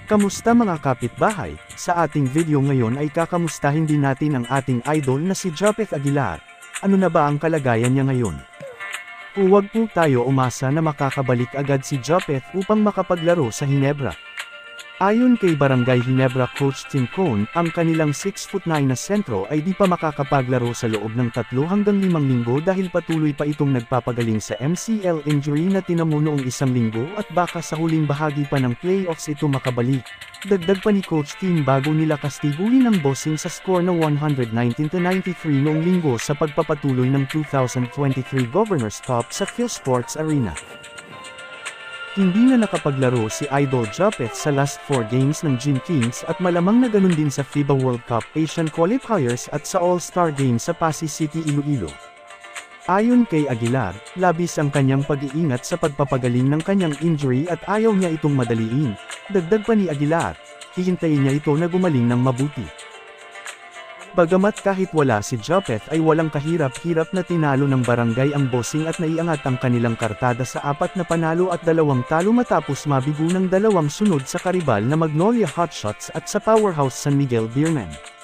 Kamusta mga kapitbahay? Sa ating video ngayon ay kakamustahin din natin ang ating idol na si Japeth Aguilar. Ano na ba ang kalagayan niya ngayon? Huwag po tayo umasa na makakabalik agad si Japeth upang makapaglaro sa Hinebra. Ayon kay Barangay Hinebra coach Tim Cone, ang kanilang 6'9" na sentro ay di pa makakapaglaro sa loob ng 3 hanggang 5 linggo dahil patuloy pa itong nagpapagaling sa MCL injury na tinamo noong 1 linggo at baka sa huling bahagi pa ng playoffs ito makabalik. Dagdag pa ni Coach Tim bago nila kastiguhin ang bossing sa score na 119-93 noong linggo sa pagpapatuloy ng 2023 Governors Cup sa PhilSports Arena. Hindi na nakapaglaro si Idol Japeth sa last 4 games ng Gin Kings at malamang na ganun din sa FIBA World Cup Asian Qualifiers at sa All-Star Game sa Pasay City, Iloilo. Ayon kay Aguilar, labis ang kanyang pag-iingat sa pagpapagaling ng kanyang injury at ayaw niya itong madaliin. Dagdag pa ni Aguilar, hihintayin niya ito na gumaling ng mabuti. Bagamat kahit wala si Japeth ay walang kahirap-hirap na tinalo ng Barangay ang bossing at naiangat ang kanilang kartada sa 4 na panalo at 2 talo matapos mabigo ng 2 sunod sa karibal na Magnolia Hotshots at sa Powerhouse San Miguel Beermen.